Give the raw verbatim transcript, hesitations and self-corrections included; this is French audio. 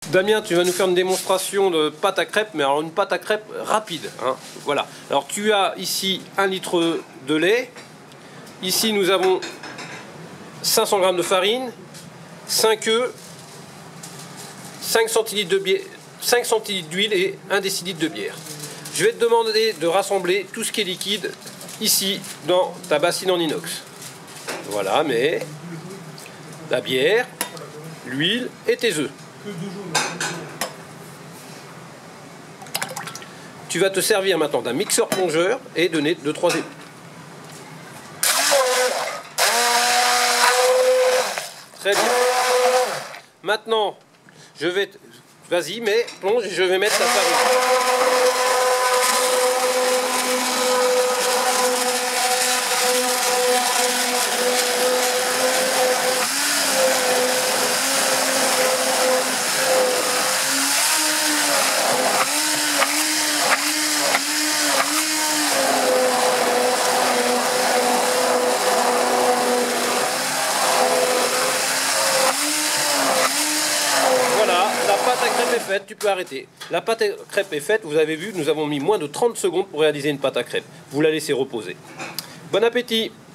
Damien, tu vas nous faire une démonstration de pâte à crêpes, mais alors une pâte à crêpes rapide. Hein. Voilà. Alors tu as ici un litre de lait. Ici nous avons cinq cents grammes de farine, cinq œufs, cinq centilitres de bière, cinq centilitres d'huile et un décilitre de bière. Je vais te demander de rassembler tout ce qui est liquide ici dans ta bassine en inox. Voilà, mais la bière, l'huile et tes œufs. Tu vas te servir maintenant d'un mixeur plongeur et donner deux trois époux. Très bien. Maintenant, je vais... Vas-y, mais plonge et je vais mettre la farine. La pâte à crêpes est faite, tu peux arrêter. La pâte à crêpes est faite, vous avez vu, nous avons mis moins de trente secondes pour réaliser une pâte à crêpes. Vous la laissez reposer. Bon appétit!